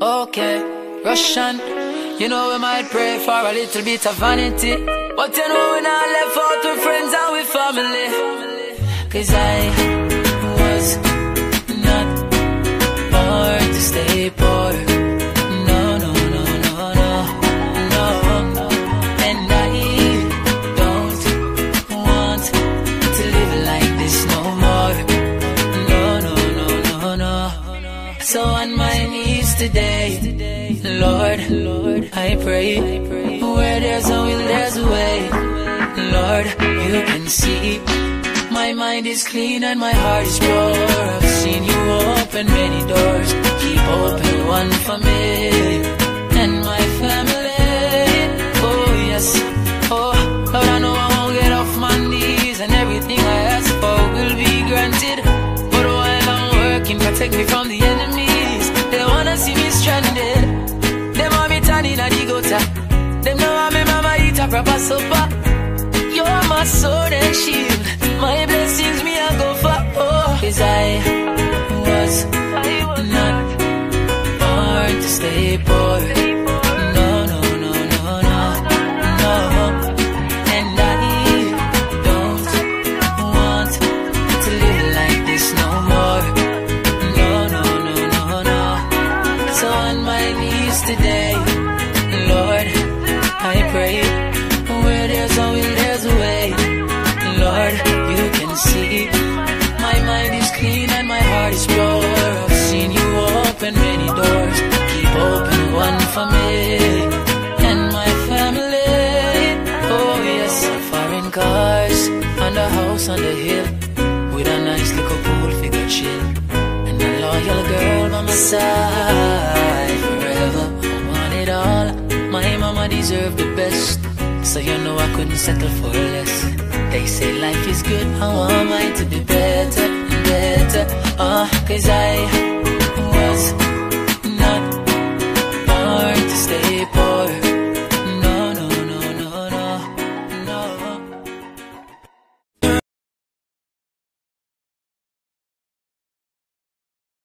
Okay, Russian, you know we might pray for a little bit of vanity, but you know we're not left out with friends and with family. Cause I was not born to stay poor. No, no, no, no, no, no. And I don't want to live like this no more. No, no, no, no, no. So on my knees today, Lord, I pray, where there's a will, there's a way. Lord, you can see, my mind is clean and my heart is pure. I've seen you open many doors, keep open one for me and my family. Oh yes, oh Lord, I know I won't get off my knees, and everything I ask for will be granted. But while I'm working, protect me from the enemies. They wanna see me stranded. Them want me turning at the gutter. Them know I'm a mama eat a proper supper. You're my sword and shield, my blessings me I go for. Oh, cause I was not born to stay poor. No, no, no, no, no, no. And I don't want to live like this no more. No, no, no, no, no. So on my knees today, Lord, I pray, where there's a will, there's a way. Lord, you can see, my mind is clean and my heart is pure. I've seen you open many doors, keep open one for me and my family. Oh yes, foreign cars and a house on the hill, with a nice little pool figure chill, and a loyal girl by my side forever. I want it all, my mama deserved the best, so you know I couldn't settle for less. They say life is good, I want mine to be better and better. Cause I